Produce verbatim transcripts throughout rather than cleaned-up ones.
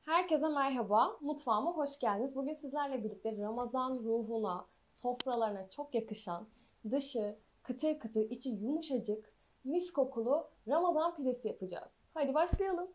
Herkese merhaba, mutfağıma hoş geldiniz. Bugün sizlerle birlikte Ramazan ruhuna, sofralarına çok yakışan, dışı kıtır kıtır, içi yumuşacık, mis kokulu Ramazan pidesi yapacağız. Hadi başlayalım.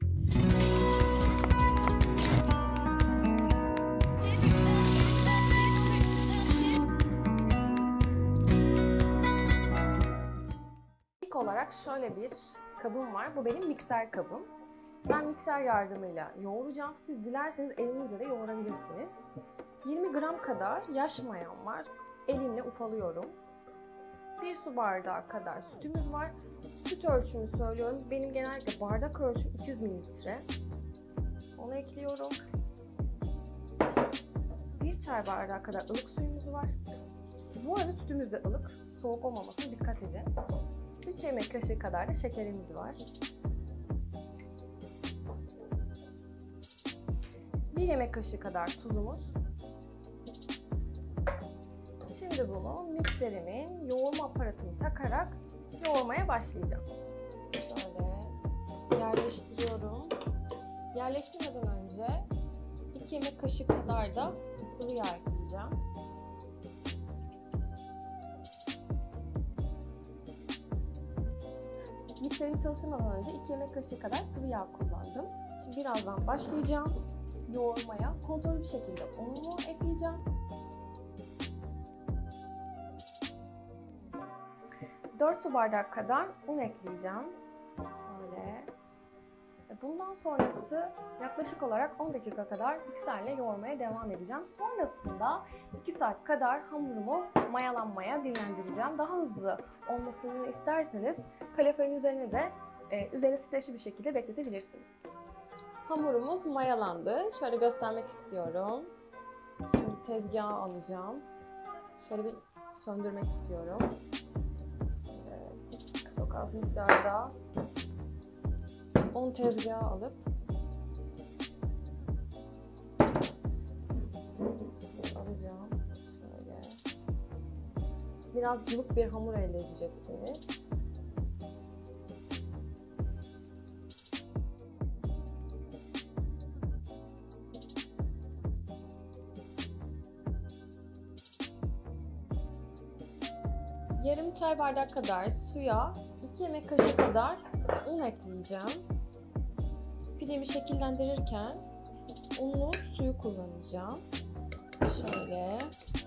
İlk olarak şöyle bir kabım var. Bu benim mikser kabım. Ben mikser yardımıyla yoğuracağım. Siz dilerseniz elinizle de yoğurabilirsiniz. yirmi gram kadar yaş mayam var. Elimle ufalıyorum. bir su bardağı kadar sütümüz var. Süt ölçümü söylüyorum. Benim genellikle bardak ölçüm iki yüz mililitre. Onu ekliyorum. bir çay bardağı kadar ılık suyumuz var. Bu arada sütümüz de ılık. Soğuk olmamasına dikkat edin. üç yemek kaşığı kadar da şekerimiz var. bir yemek kaşığı kadar tuzumuz. Şimdi bunu mikserimin yoğurma aparatını takarak yoğurmaya başlayacağım. Şöyle yerleştiriyorum. Yerleştirmeden önce iki yemek kaşığı kadar da sıvı yağ ekleyeceğim. Mikserimi çalıştırmadan önce iki yemek kaşığı kadar sıvı yağ kullandım. Şimdi birazdan başlayacağım yoğurmaya. Kontrollü bir şekilde unumu ekleyeceğim. dört su bardak kadar un ekleyeceğim. Böyle. Bundan sonrası yaklaşık olarak on dakika kadar mikserle yoğurmaya devam edeceğim. Sonrasında iki saat kadar hamurumu mayalanmaya dinlendireceğim. Daha hızlı olmasını isterseniz kaloriferin üzerine de e, üzerine streçli bir şekilde bekletebilirsiniz. Hamurumuz mayalandı. Şöyle göstermek istiyorum. Şimdi tezgaha alacağım. Şöyle bir söndürmek istiyorum. Evet, çok az miktarda un tezgaha alıp alacağım. Şöyle biraz cıvık bir hamur elde edeceksiniz. Yarım çay bardak kadar suya iki yemek kaşığı kadar un ekleyeceğim. Pidemi şekillendirirken unlu suyu kullanacağım. Şöyle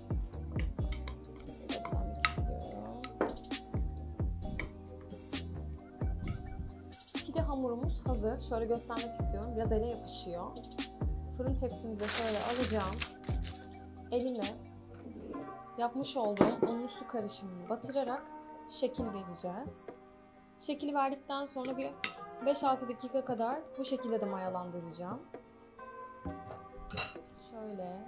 göstermek istiyorum. Pide hamurumuz hazır. Şöyle göstermek istiyorum. Biraz ele yapışıyor. Fırın tepsimize şöyle alacağım. Elime yapmış olduğum unlu su karışımını batırarak şekil vereceğiz. Şekil verdikten sonra bir beş altı dakika kadar bu şekilde de mayalandıracağım. Şöyle.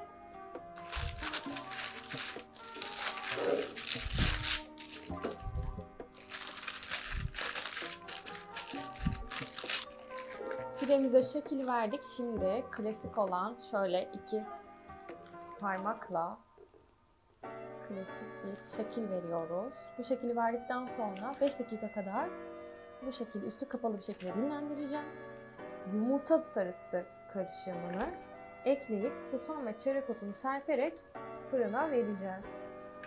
Pidemize şekil verdik. Şimdi klasik olan şöyle iki parmakla klasik bir şekil veriyoruz. Bu şekli verdikten sonra beş dakika kadar bu şekilde üstü kapalı bir şekilde dinlendireceğim. Yumurta sarısı karışımını ekleyip susam ve çörek otunu serperek fırına vereceğiz.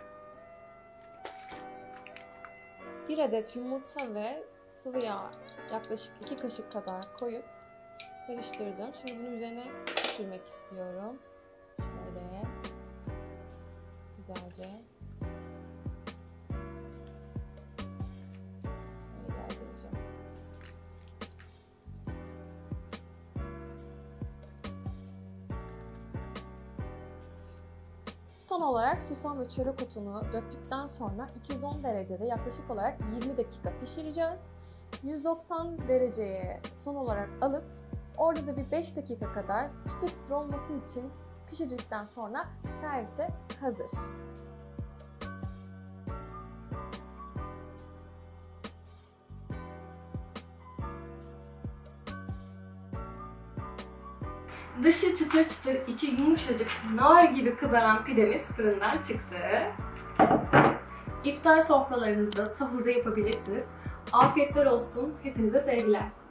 Bir adet yumurta ve sıvı yağ yaklaşık iki kaşık kadar koyup karıştırdım. Şimdi bunun üzerine sürmek istiyorum. Şöyle güzelce şöyle yerdireceğim. Son olarak susam ve çörek otunu döktükten sonra iki yüz on derecede yaklaşık olarak yirmi dakika pişireceğiz. yüz doksan dereceye son olarak alıp orada da bir beş dakika kadar çıtır çıtır olması için pişirdikten sonra servise hazır. Dışı çıtır çıtır, içi yumuşacık, nar gibi kızaran pidemiz fırından çıktı. İftar sofralarınızda, sahurda yapabilirsiniz. Afiyetler olsun, hepinize sevgiler.